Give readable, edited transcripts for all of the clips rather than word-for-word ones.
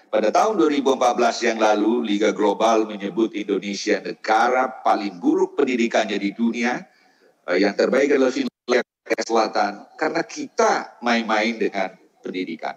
Pada tahun 2014 yang lalu, Liga Global menyebut Indonesia negara paling buruk pendidikannya di dunia. Yang terbaik adalah Finlandia Selatan, karena kita main-main dengan pendidikan.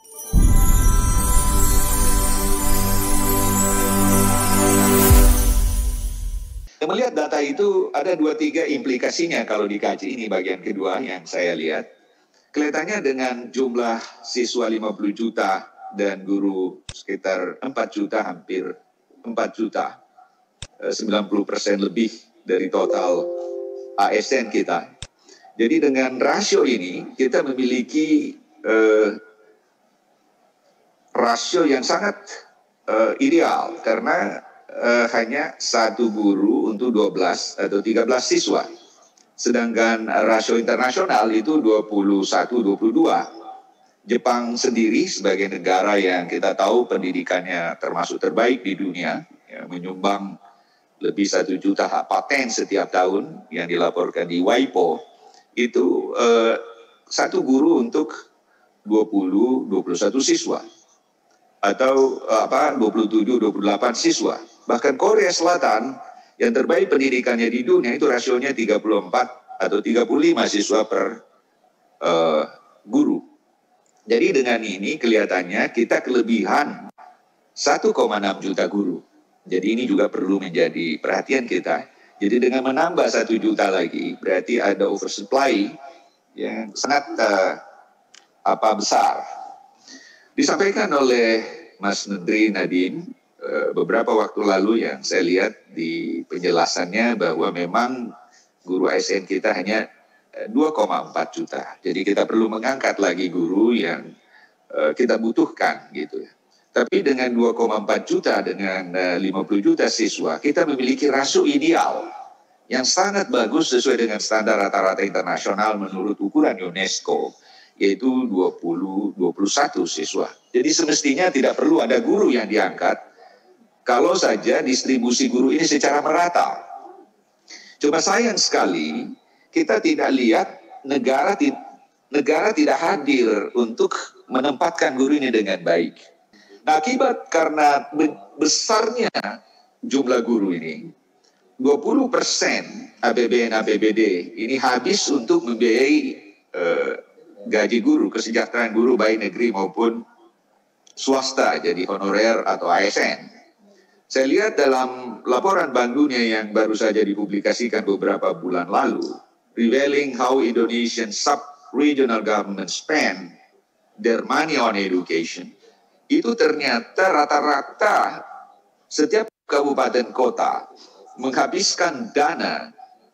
Melihat data itu, ada 2-3 implikasinya kalau dikaji. Ini bagian kedua yang saya lihat. Kelihatannya dengan jumlah siswa 50 juta dan guru sekitar 4 juta, hampir 4 juta, 90% lebih dari total ASN kita. Jadi dengan rasio ini, kita memiliki rasio yang sangat ideal, karena hanya 1 guru untuk 12 atau 13 siswa. Sedangkan rasio internasional itu 21-22. Jepang sendiri sebagai negara yang kita tahu pendidikannya termasuk terbaik di dunia, ya, menyumbang lebih 1 juta hak paten setiap tahun yang dilaporkan di WIPO, itu 1 guru untuk 20-21 siswa. Atau 27-28 siswa. Bahkan Korea Selatan yang terbaik pendidikannya di dunia itu rasionya 34 atau 35 siswa per guru. Jadi dengan ini kelihatannya kita kelebihan 1,6 juta guru. Jadi ini juga perlu menjadi perhatian kita. Jadi dengan menambah 1 juta lagi, berarti ada oversupply yang sangat besar. Disampaikan oleh Mas Menteri Nadiem beberapa waktu lalu yang saya lihat di penjelasannya bahwa memang guru ASN kita hanya 2,4 juta. Jadi kita perlu mengangkat lagi guru yang kita butuhkan gitu. Tapi dengan 2,4 juta dengan 50 juta siswa, kita memiliki rasio ideal yang sangat bagus sesuai dengan standar rata-rata internasional menurut ukuran UNESCO, yaitu 20-21 siswa. Jadi semestinya tidak perlu ada guru yang diangkat kalau saja distribusi guru ini secara merata. Cuma sayang sekali kita tidak lihat negara tidak hadir untuk menempatkan guru ini dengan baik. Nah, akibat karena besarnya jumlah guru ini, 20% APBN APBD ini habis untuk membiayai gaji guru, kesejahteraan guru baik negeri maupun swasta, jadi honorer atau ASN. Saya lihat dalam laporan Bank Dunia yang baru saja dipublikasikan beberapa bulan lalu, revealing how Indonesian sub-regional government spend their money on education, itu ternyata rata-rata setiap kabupaten kota menghabiskan dana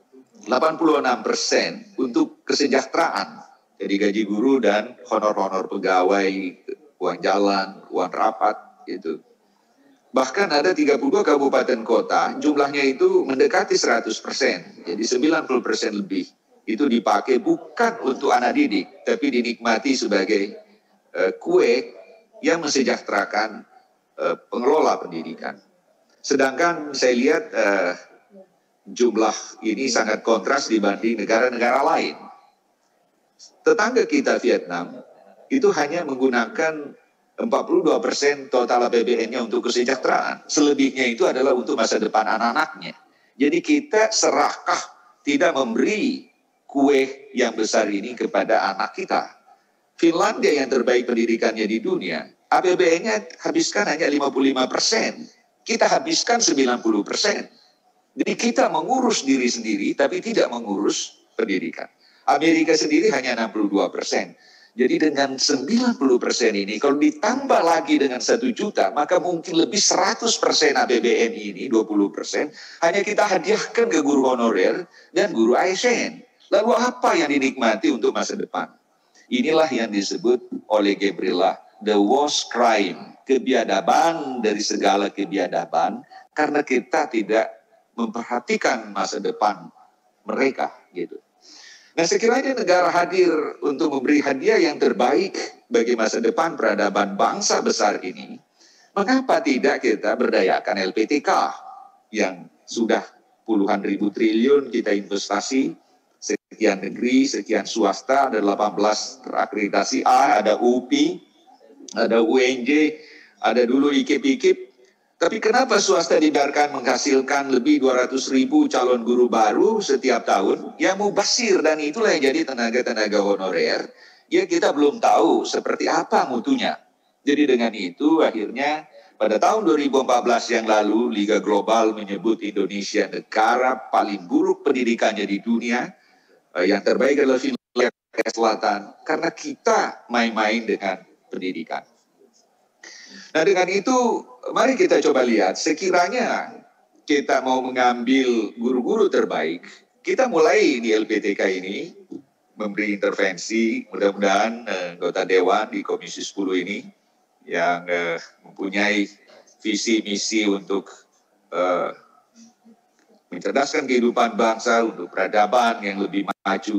86% untuk kesejahteraan. Jadi gaji guru dan honor-honor pegawai, uang jalan, uang rapat, gitu. Bahkan ada 32 kabupaten kota, jumlahnya itu mendekati 100%. Jadi 90% lebih. Itu dipakai bukan untuk anak didik, tapi dinikmati sebagai kue yang mensejahterakan pengelola pendidikan. Sedangkan saya lihat jumlah ini sangat kontras dibanding negara-negara lain. Tetangga kita Vietnam itu hanya menggunakan 42% total APBN-nya untuk kesejahteraan. Selebihnya itu adalah untuk masa depan anak-anaknya. Jadi kita serakah tidak memberi kue yang besar ini kepada anak kita. Finlandia yang terbaik pendidikannya di dunia, APBN-nya habiskan hanya 55%. Kita habiskan 90%. Jadi kita mengurus diri sendiri tapi tidak mengurus pendidikan. Amerika sendiri hanya 62%. Jadi dengan 90% ini, kalau ditambah lagi dengan 1 juta, maka mungkin lebih 100% APBN ini, 20%, hanya kita hadiahkan ke guru honorer dan guru ASN. Lalu apa yang dinikmati untuk masa depan? Inilah yang disebut oleh Gabriela, the worst crime, kebiadaban dari segala kebiadaban, karena kita tidak memperhatikan masa depan mereka, gitu. Nah, sekiranya negara hadir untuk memberi hadiah yang terbaik bagi masa depan peradaban bangsa besar ini, mengapa tidak kita berdayakan LPTK yang sudah puluhan ribu triliun kita investasi, sekian negeri, sekian swasta, ada 18 terakreditasi A, ada UPI, ada UNJ, Ada dulu ikip-ikip, tapi kenapa swasta dibiarkan menghasilkan lebih 200.000 calon guru baru setiap tahun? Ya mubasir, dan itulah yang jadi tenaga-tenaga honorer. Ya kita belum tahu seperti apa mutunya. Jadi dengan itu akhirnya pada tahun 2014 yang lalu Liga Global menyebut Indonesia negara paling buruk pendidikannya di dunia. Yang terbaik adalah Finlandia Selatan karena kita main-main dengan pendidikan. Nah dengan itu mari kita coba lihat, sekiranya kita mau mengambil guru-guru terbaik, kita mulai di LPTK ini memberi intervensi, mudah-mudahan anggota Dewan di Komisi 10 ini yang mempunyai visi misi untuk mencerdaskan kehidupan bangsa, untuk peradaban yang lebih maju.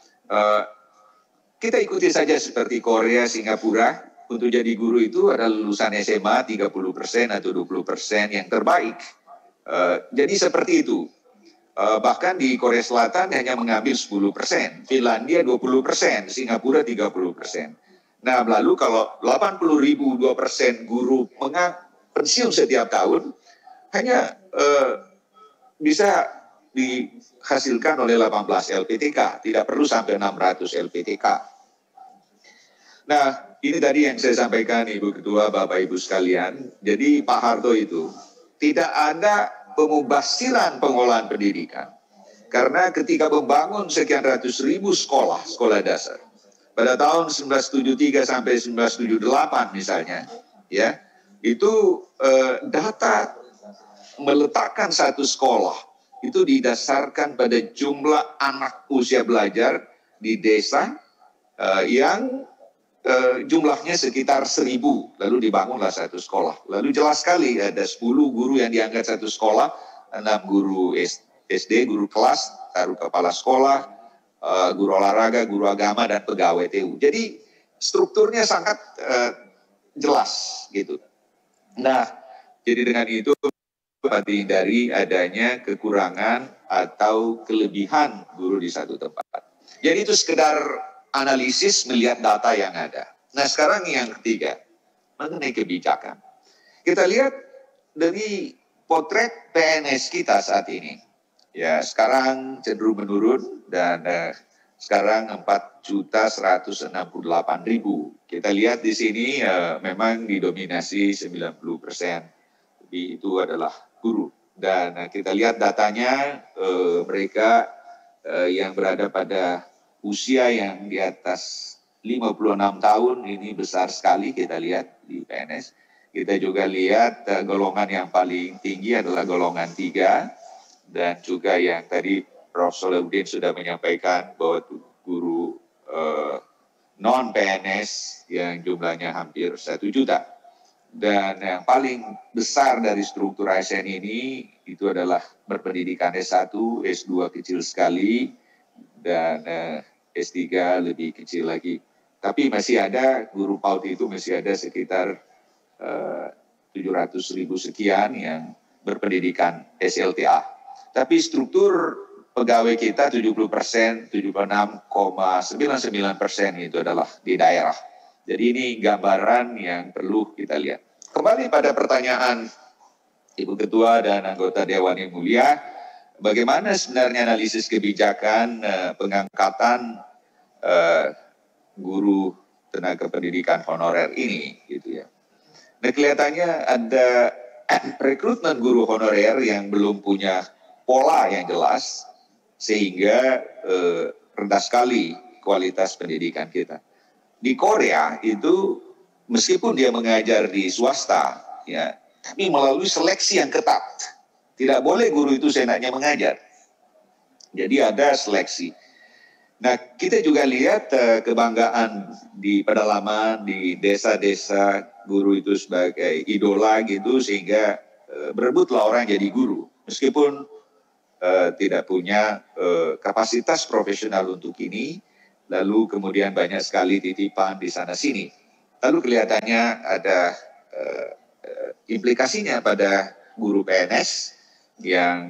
Kita ikuti saja seperti Korea, Singapura. Untuk jadi guru itu ada lulusan SMA 30% atau 20% yang terbaik. Jadi seperti itu. Bahkan di Korea Selatan hanya mengambil 10%, Finlandia 20%, Singapura 30%. Nah lalu kalau 80.000 2% guru pensiun setiap tahun, hanya bisa dihasilkan oleh 18 LPTK, tidak perlu sampai 600 LPTK. Nah, ini tadi yang saya sampaikan Ibu Ketua, Bapak Ibu sekalian. Jadi Pak Harto itu tidak ada pemubasiran pengolahan pendidikan. Karena ketika membangun sekian ratus ribu sekolah dasar, pada tahun 1973 sampai 1978 misalnya, ya, itu data meletakkan satu sekolah itu didasarkan pada jumlah anak usia belajar di desa yang jumlahnya sekitar 1.000, lalu dibangunlah satu sekolah. Lalu jelas sekali ada 10 guru yang diangkat satu sekolah, 6 guru SD, guru kelas, taruh kepala sekolah, guru olahraga, guru agama, dan pegawai TU. Jadi strukturnya sangat jelas gitu. Nah, jadi dengan itu dihindari adanya kekurangan atau kelebihan guru di satu tempat. Jadi itu sekedar analisis melihat data yang ada. Nah sekarang yang ketiga, mengenai kebijakan. Kita lihat dari potret PNS kita saat ini. Ya sekarang cenderung menurun dan sekarang 4.168.000. Kita lihat di sini memang didominasi 90%. Jadi itu adalah guru. Dan kita lihat datanya mereka yang berada pada usia yang di atas 56 tahun ini besar sekali kita lihat di PNS. Kita juga lihat golongan yang paling tinggi adalah golongan 3 dan juga yang tadi Prof. Salahuddin sudah menyampaikan bahwa guru non-PNS yang jumlahnya hampir 1 juta. Dan yang paling besar dari struktur ASN ini itu adalah berpendidikan S1, S2 kecil sekali, dan S3 lebih kecil lagi. Tapi masih ada guru PAUD itu masih ada sekitar 700.000 sekian yang berpendidikan SLTA. Tapi struktur pegawai kita 70%, 76,99% itu adalah di daerah. Jadi ini gambaran yang perlu kita lihat. Kembali pada pertanyaan Ibu Ketua dan anggota Dewan yang mulia, bagaimana sebenarnya analisis kebijakan pengangkatan guru tenaga pendidikan honorer ini, gitu ya. Nah kelihatannya ada rekrutmen guru honorer yang belum punya pola yang jelas, sehingga rendah sekali kualitas pendidikan kita. Di Korea itu meskipun dia mengajar di swasta, ya, tapi melalui seleksi yang ketat. Tidak boleh guru itu seenaknya mengajar. Jadi ada seleksi. Nah, kita juga lihat kebanggaan di pedalaman, di desa-desa, guru itu sebagai idola gitu, sehingga berebutlah orang jadi guru. Meskipun tidak punya kapasitas profesional untuk ini, lalu kemudian banyak sekali titipan di sana-sini. Lalu kelihatannya ada implikasinya pada guru PNS yang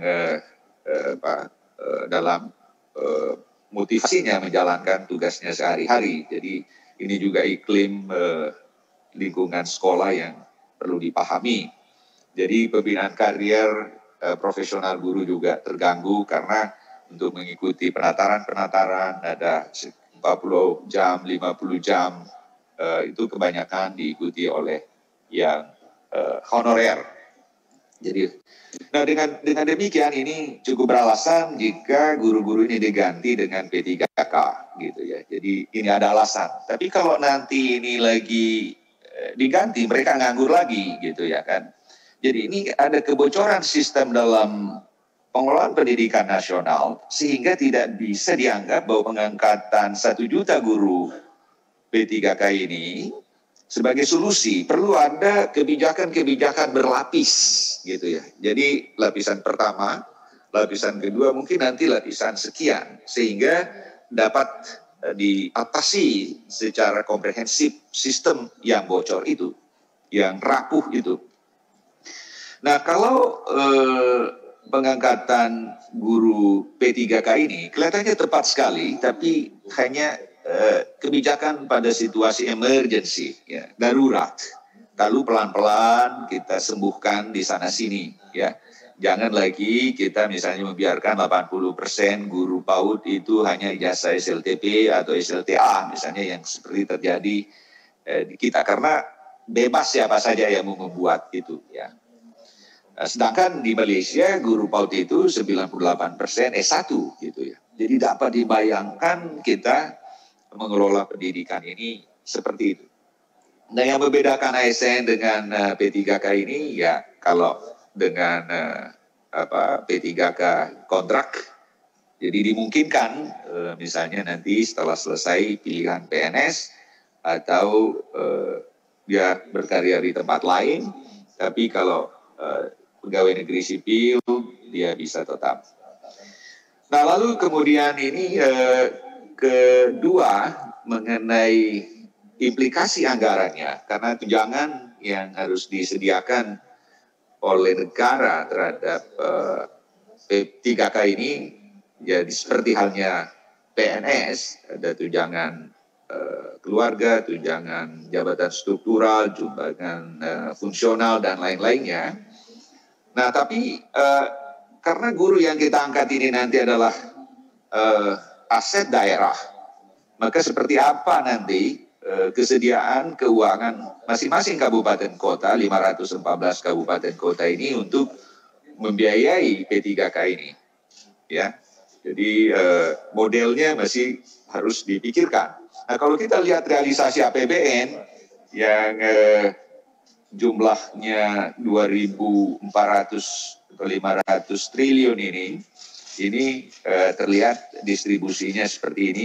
dalam motivasinya menjalankan tugasnya sehari-hari. Jadi ini juga iklim lingkungan sekolah yang perlu dipahami. Jadi pembinaan karier profesional guru juga terganggu karena untuk mengikuti penataran ada 40 jam, 50 jam, itu kebanyakan diikuti oleh yang honorer. Jadi, nah dengan demikian ini cukup beralasan jika guru-guru ini diganti dengan P3K gitu ya. Jadi ini ada alasan. Tapi kalau nanti ini lagi diganti, mereka nganggur lagi gitu ya kan. Jadi ini ada kebocoran sistem dalam pengelolaan pendidikan nasional sehingga tidak bisa dianggap bahwa pengangkatan 1 juta guru P3K ini sebagai solusi. Perlu ada kebijakan-kebijakan berlapis gitu ya. Jadi lapisan pertama, lapisan kedua, mungkin nanti lapisan sekian sehingga dapat diatasi secara komprehensif sistem yang bocor itu, yang rapuh itu. Nah, kalau pengangkatan guru P3K ini kelihatannya tepat sekali, tapi hanya kebijakan pada situasi emergency, ya, darurat. Lalu pelan-pelan kita sembuhkan di sana-sini, ya. Jangan lagi kita misalnya membiarkan 80% guru PAUD itu hanya ijazah SLTP atau SLTA, misalnya yang seperti terjadi di kita. Karena bebas siapa saja yang mau membuat itu, ya. Sedangkan di Malaysia guru PAUD itu 98% S1 gitu ya. Jadi dapat dibayangkan kita mengelola pendidikan ini seperti itu. Nah, yang membedakan ASN dengan P3K ini ya kalau dengan P3K kontrak, jadi dimungkinkan misalnya nanti setelah selesai pilihan PNS atau dia berkarya di tempat lain, tapi kalau pegawai negeri sipil dia bisa tetap. Nah, lalu kemudian ini kedua mengenai implikasi anggarannya, karena tunjangan yang harus disediakan oleh negara terhadap P3K ini jadi seperti halnya PNS, ada tunjangan keluarga, tunjangan jabatan struktural, tunjangan fungsional dan lain-lainnya. Nah, tapi karena guru yang kita angkat ini nanti adalah aset daerah, maka seperti apa nanti kesediaan keuangan masing-masing kabupaten kota, 514 kabupaten kota ini untuk membiayai P3K ini, ya. Jadi modelnya masih harus dipikirkan. Nah, kalau kita lihat realisasi APBN yang jumlahnya 2.400 atau 500 triliun ini terlihat distribusinya seperti ini.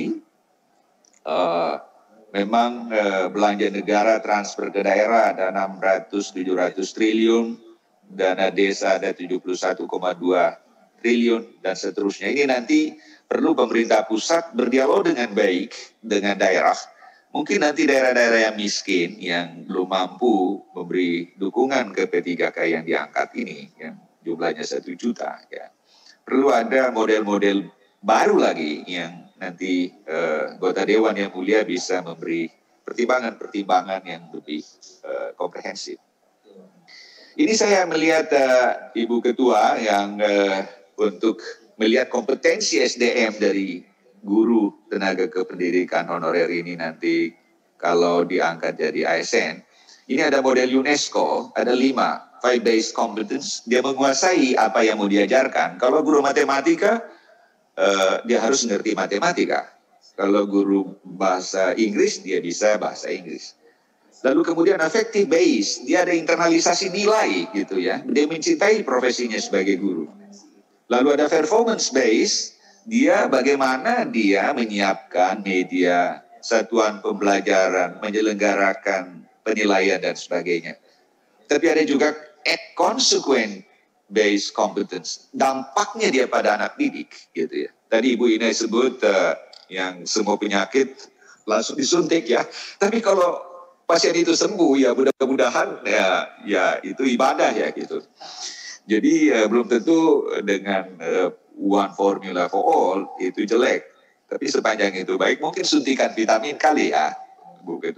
Memang belanja negara transfer ke daerah ada 600-700 triliun, dana desa ada 71,2 triliun, dan seterusnya. Ini nanti perlu pemerintah pusat berdialog dengan baik dengan daerah. Mungkin nanti daerah-daerah yang miskin, yang belum mampu memberi dukungan ke P3K yang diangkat ini, yang jumlahnya 1 juta, ya. Perlu ada model-model baru lagi yang nanti anggota Dewan yang mulia bisa memberi pertimbangan-pertimbangan yang lebih komprehensif. Ini saya melihat Ibu Ketua yang untuk melihat kompetensi SDM dari guru tenaga kependidikan honorer ini nanti kalau diangkat jadi ASN. Ini ada model UNESCO, ada 5. 5 based competence, dia menguasai apa yang mau diajarkan. Kalau guru matematika, dia harus ngerti matematika. Kalau guru bahasa Inggris, dia bisa bahasa Inggris. Lalu kemudian affective based, dia ada internalisasi nilai gitu ya. Dia mencintai profesinya sebagai guru. Lalu ada performance based, dia bagaimana dia menyiapkan media, satuan pembelajaran, menyelenggarakan penilaian dan sebagainya. Tapi ada juga consequent based competence, dampaknya dia pada anak didik gitu ya. Tadi Ibu Ina sebut yang semua penyakit langsung disuntik ya. Tapi kalau pasien itu sembuh ya mudah-mudahan ya itu ibadah ya gitu. Jadi belum tentu dengan one formula for all itu jelek. Tapi sepanjang itu baik, mungkin suntikan vitamin kali ya Bu Ketua.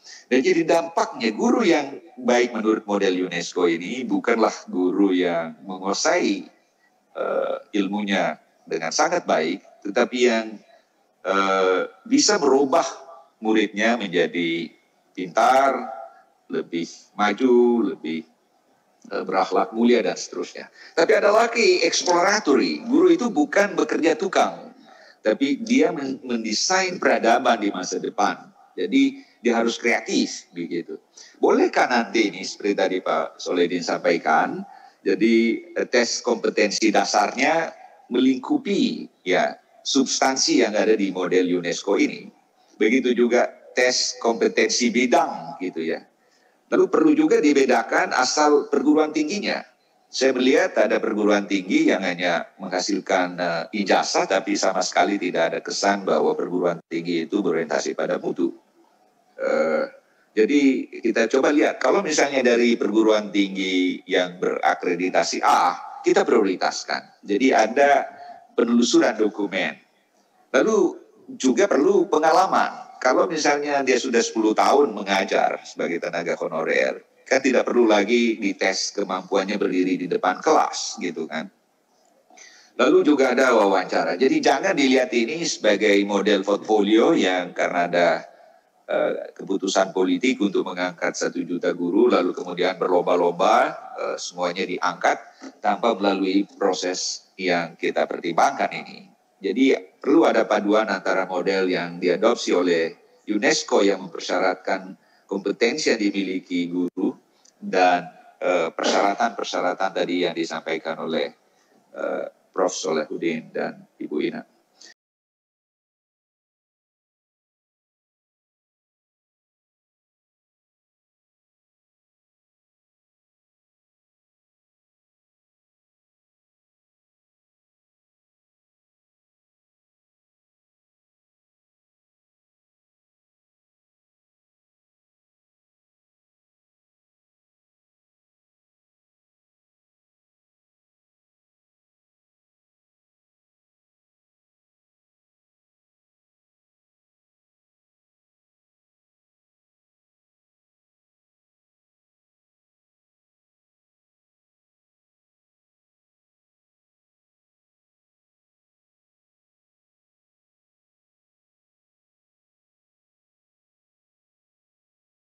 Dan jadi dampaknya guru yang baik menurut model UNESCO ini bukanlah guru yang menguasai ilmunya dengan sangat baik, tetapi yang bisa merubah muridnya menjadi pintar, lebih maju, lebih berakhlak mulia dan seterusnya. Tapi ada lagi exploratory. Guru itu bukan bekerja tukang, tapi dia mendesain peradaban di masa depan. Jadi dia harus kreatif begitu. Bolehkah nanti ini seperti tadi Pak Soledin sampaikan, jadi tes kompetensi dasarnya melingkupi ya substansi yang ada di model UNESCO ini. Begitu juga tes kompetensi bidang gitu ya. Lalu perlu juga dibedakan asal perguruan tingginya. Saya melihat ada perguruan tinggi yang hanya menghasilkan ijazah tapi sama sekali tidak ada kesan bahwa perguruan tinggi itu berorientasi pada mutu. Jadi kita coba lihat, kalau misalnya dari perguruan tinggi yang berakreditasi A, kita prioritaskan. Jadi ada penelusuran dokumen. Lalu juga perlu pengalaman. Kalau misalnya dia sudah 10 tahun mengajar sebagai tenaga honorer, kan tidak perlu lagi dites kemampuannya berdiri di depan kelas, gitu kan. Lalu juga ada wawancara. Jadi jangan dilihat ini sebagai model portfolio yang karena ada keputusan politik untuk mengangkat 1 juta guru, lalu kemudian berlomba-lomba, semuanya diangkat tanpa melalui proses yang kita pertimbangkan ini. Jadi perlu ada paduan antara model yang diadopsi oleh UNESCO yang mempersyaratkan kompetensi yang dimiliki guru dan persyaratan-persyaratan tadi yang disampaikan oleh Prof. Solahuddin dan Ibu Ina.